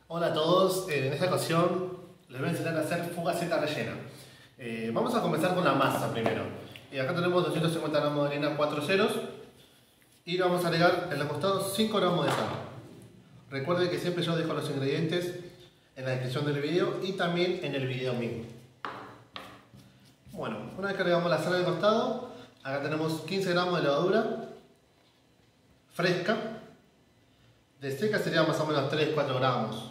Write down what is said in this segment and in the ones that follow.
Hola a todos, en esta ocasión les voy a enseñar a hacer fugaceta rellena. Vamos a comenzar con la masa primero. Acá tenemos 250 gramos de harina 4 ceros y le vamos a agregar en los costados 5 gramos de sal. Recuerden que siempre yo dejo los ingredientes en la descripción del video y también en el video mismo. Bueno, una vez que agregamos la sal al costado, acá tenemos 15 gramos de levadura fresca. De seca sería más o menos 3-4 gramos.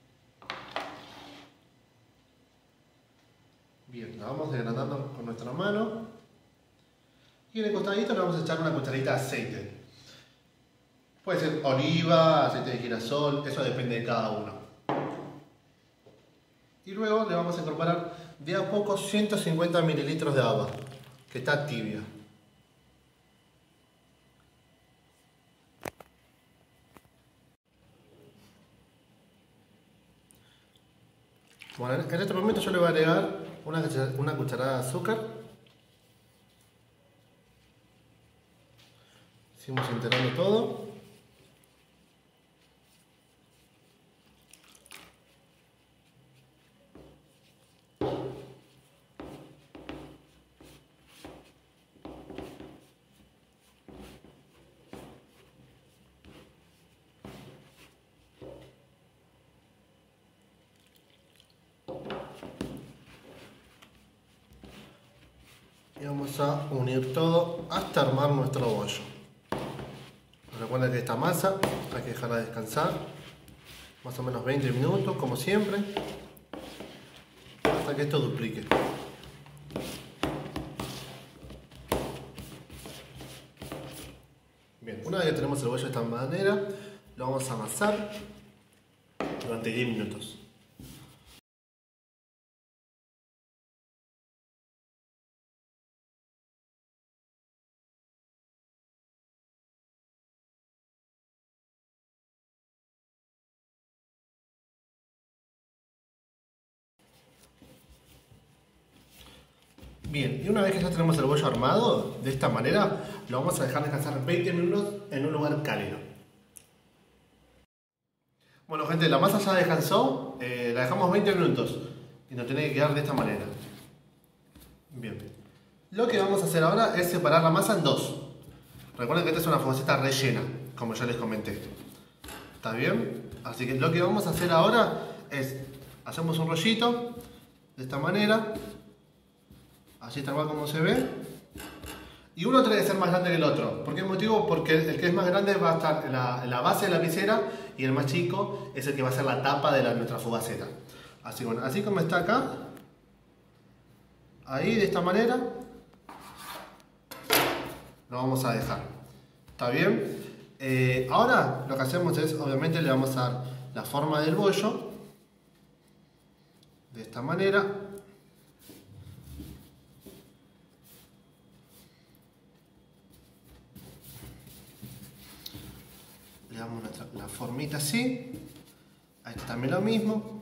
Bien, la vamos desgranando con nuestra mano. Y en el costadito le vamos a echar una cucharadita de aceite. Puede ser oliva, aceite de girasol, eso depende de cada uno. Y luego le vamos a incorporar de a poco 150 mililitros de agua, que está tibia. Bueno, en este momento yo le voy a agregar una cucharada de azúcar. Seguimos integrando todo. Y vamos a unir todo hasta armar nuestro bollo. Recuerden que esta masa hay que dejarla descansar más o menos 20 minutos, como siempre, hasta que esto duplique. Bien, una vez que tenemos el bollo de esta manera, lo vamos a amasar durante 10 minutos. Bien, y una vez que ya tenemos el bollo armado, de esta manera, lo vamos a dejar descansar 20 minutos en un lugar cálido. Bueno gente, la masa ya descansó, la dejamos 20 minutos y nos tiene que quedar de esta manera. Bien, lo que vamos a hacer ahora es separar la masa en dos. Recuerden que esta es una fugaceta rellena, como ya les comenté. ¿Está bien? Así que lo que vamos a hacer ahora es, hacemos un rollito de esta manera. Así tal cual como se ve. Y uno tiene que ser más grande que el otro. ¿Por qué motivo? Porque el que es más grande va a estar en la base de la lapicera y el más chico es el que va a ser la tapa de nuestra fugaceta. Así, bueno, así como está acá, ahí de esta manera, lo vamos a dejar. ¿Está bien? Ahora lo que hacemos es, obviamente le vamos a dar la forma del bollo, de esta manera. Le damos la formita así. A este también lo mismo.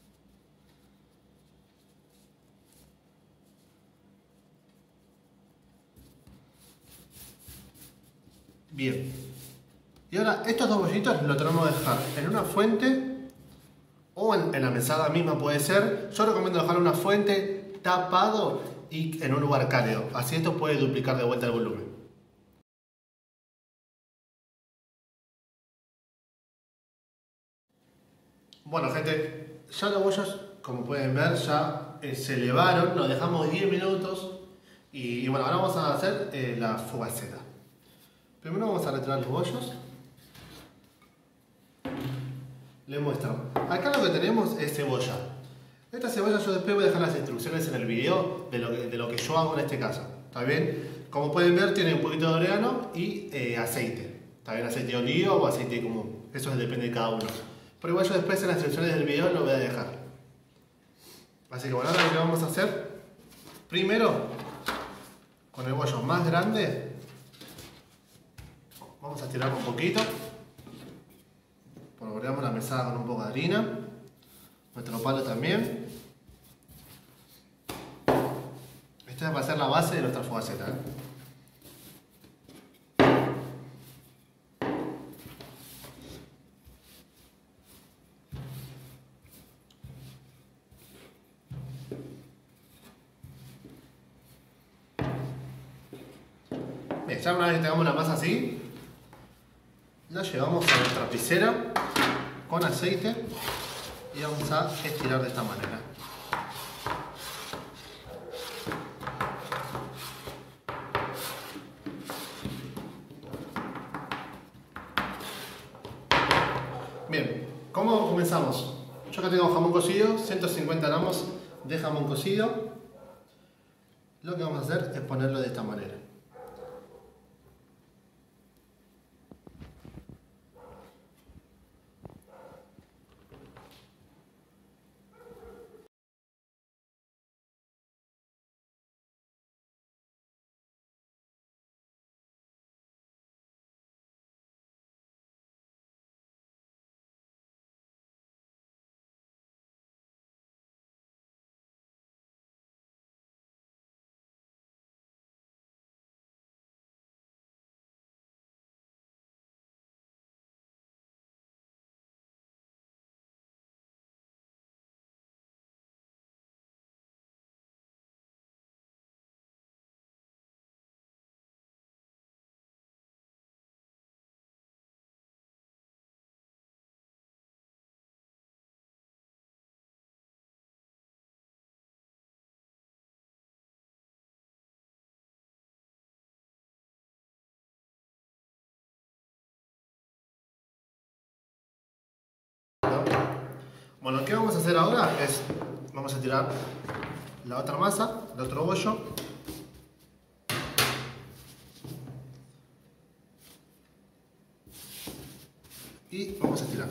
Bien. Y ahora estos dos bollitos los tenemos que dejar en una fuente o en la mesada misma puede ser. Yo recomiendo dejar en una fuente tapado y en un lugar cálido. Así esto puede duplicar de vuelta el volumen. Bueno gente, ya los bollos, como pueden ver, ya se elevaron, los dejamos 10 minutos y bueno, ahora vamos a hacer la fugaceta. Primero vamos a retirar los bollos. Les muestro. Acá lo que tenemos es cebolla. Esta cebolla yo después voy a dejar las instrucciones en el video de lo que yo hago en este caso. ¿Está bien? Como pueden ver tiene un poquito de orégano y aceite. ¿Está bien? Aceite de oliva o aceite común. Eso depende de cada uno. Pero igual yo después en las instrucciones del video lo voy a dejar. Así que bueno, ahora lo que vamos a hacer, primero, con el bollo más grande, vamos a estirar un poquito. Polvoreamos la mesada con un poco de harina. Nuestro palo también. Esta va a ser la base de nuestra fugaceta. Bien, ya una vez que tengamos la masa así, la llevamos a nuestra lapicera con aceite y vamos a estirar de esta manera. Bien, ¿cómo comenzamos? Yo acá tengo jamón cocido, 150 gramos de jamón cocido. Lo que vamos a hacer es ponerlo de esta manera. Bueno, lo que vamos a hacer ahora es, vamos a tirar la otra masa, el otro bollo. Y vamos a estirar.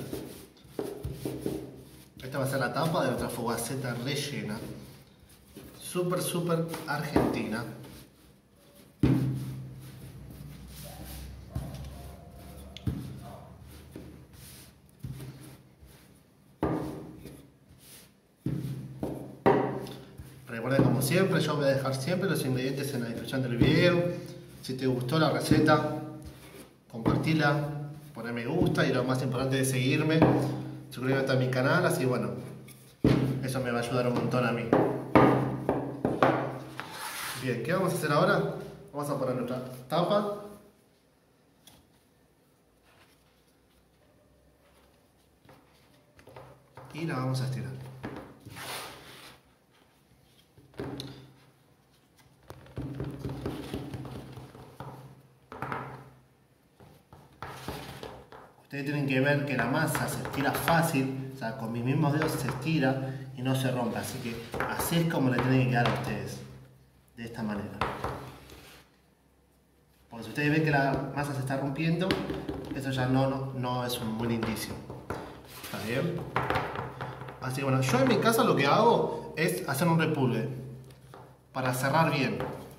Esta va a ser la tapa de nuestra fogaceta rellena. Súper argentina. Recuerden, como siempre, yo voy a dejar siempre los ingredientes en la descripción del video. Si te gustó la receta, compartila, poner me gusta y lo más importante es seguirme, suscríbete a mi canal, así bueno, eso me va a ayudar un montón a mí. Bien, ¿qué vamos a hacer ahora? Vamos a poner nuestra tapa. Y la vamos a estirar. Ustedes tienen que ver que la masa se estira fácil, o sea, con mis mismos dedos se estira y no se rompe. Así que así es como le tienen que quedar a ustedes, de esta manera. Porque si ustedes ven que la masa se está rompiendo, eso ya no es un buen indicio. ¿Está bien? Así que bueno, yo en mi casa lo que hago es hacer un repulgue para cerrar bien.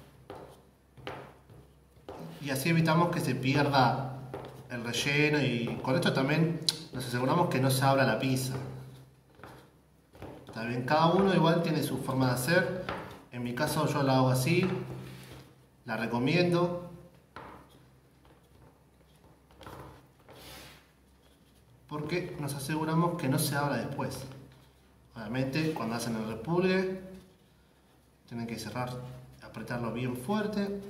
Y así evitamos que se pierda el relleno y con esto también nos aseguramos que no se abra la pizza. Está bien, cada uno igual tiene su forma de hacer. En mi caso yo la hago así, la recomiendo. Porque nos aseguramos que no se abra después. Obviamente cuando hacen el repulgue tienen que cerrar, apretarlo bien fuerte.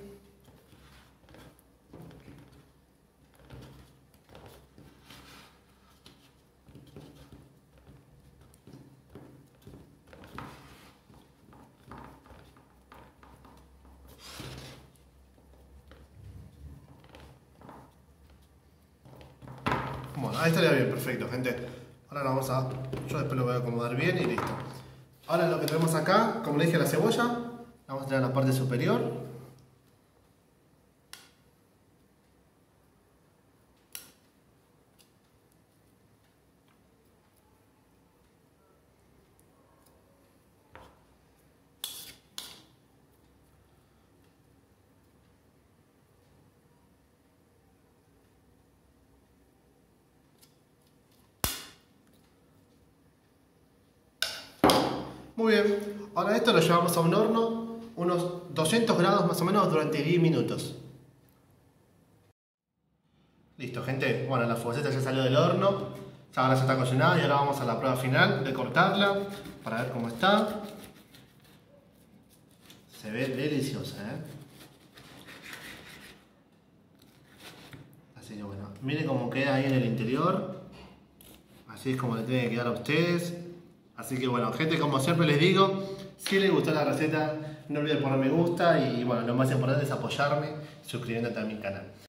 Bueno, ahí estaría bien, perfecto, gente. Ahora lo vamos a... yo después lo voy a acomodar bien y listo. Ahora lo que tenemos acá, como le dije, la cebolla. La vamos a tener en la parte superior. Muy bien, ahora esto lo llevamos a un horno, unos 200 grados más o menos durante 10 minutos. Listo, gente, bueno, la fogaceta ya salió del horno, ahora ya está cocinada y ahora vamos a la prueba final de cortarla para ver cómo está. Se ve deliciosa, ¿eh? Así que bueno, miren cómo queda ahí en el interior. Así es como le tiene que quedar a ustedes. Así que bueno, gente, como siempre les digo, si les gustó la receta, no olviden poner me gusta y bueno, lo más importante es apoyarme suscribiéndote a mi canal.